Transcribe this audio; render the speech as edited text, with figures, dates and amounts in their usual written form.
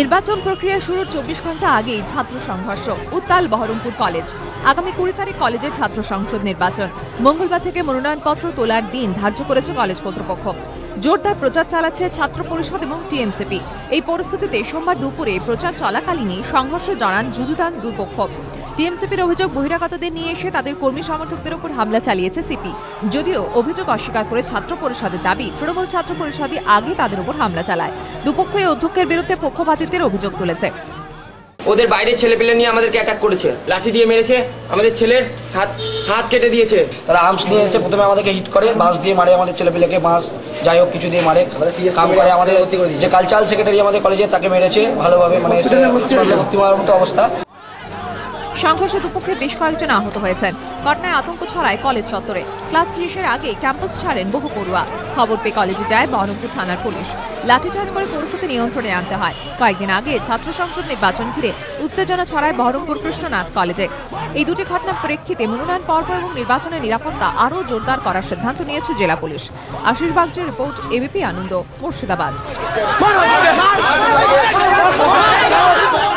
নির্বাচন প্রক্রিয়া শুরুর 24 ঘন্টা আগেই ছাত্র সংঘর্ষ, উত্তাল বহরমপুর কলেজ। আগামী 20 তারিখ কলেজে ছাত্র সংসদ নির্বাচন। মঙ্গলবার থেকে মনোনয়নপত্র তোলার দিন ধার্য করেছে কলেজ কর্তৃপক্ষ। জোরদার প্রচার চালাচ্ছে ছাত্র পরিষদ এবং টিএমসিপি। এই পরিস্থিতিতে সোমবার দুপুরে প্রচার চলাকালীনই সংঘর্ষে জড়ান যুযুধান দুই পক্ষ। টিএমসিপির অভিযোগ, বহিরাগতদের নিয়ে এসে তাদের কর্মী সমর্থকদের উপর হামলা চালিয়েছে সিপি। যদিও অভিযোগ অস্বীকার করে ছাত্র পরিষদের দাবি, তৃণমূল ছাত্র পরিষদই আগে তাদের উপর হামলা চালায়। দুপক্ষই অধ্যক্ষের বিরুদ্ধে পক্ষপাতিত্বের অভিযোগ তুলেছে। ওদের বাইরে ছেলেপেলে নিয়ে আমাদেরকে অ্যাটাক করেছে, লাঠি দিয়ে মেরেছে, আমাদের ছেলের হাত কেটে দিয়েছে। তারা আর্মস নিয়ে এসে প্রথমে আমাদেরকে হিট করে, বাঁশ দিয়ে মারে, আমাদের ছেলেপেলেকে বাঁশ যাই হোক কিছু দিয়ে মারে, কাম করে। আমাদের যে কালচারাল সেক্রেটারি আমাদের কলেজে, তাকে মেরেছে ভালোভাবে, মানে ভর্তি মারার মতো অবস্থা। সংঘর্ষে দুপক্ষের বেশ কয়েকজন আহত হয়েছেন। ঘটনায় আতঙ্ক ছড়ায় কলেজ চত্বরে। ক্লাস শেষের আগে ক্যাম্পাস ছাড়েন বহু পড়ুয়া। খবর পেয়ে কলেজে যায় বহরমপুর থানার পুলিশ। লাঠিচার্জ করে পরিস্থিতি নিয়ন্ত্রণে আনতে হয়। কয়েকদিন আগে ছাত্র সংসদ নির্বাচন ঘিরে উত্তেজনা ছড়ায় বহরমপুর কৃষ্ণনাথ কলেজে। এই দুটি ঘটনার প্রেক্ষিতে মনোনয়ন পর্ব এবং নির্বাচনের নিরাপত্তা আরও জোরদার করার সিদ্ধান্ত নিয়েছে জেলা পুলিশ। আশিস বাগচির রিপোর্ট, এবিপি আনন্দ, মুর্শিদাবাদ।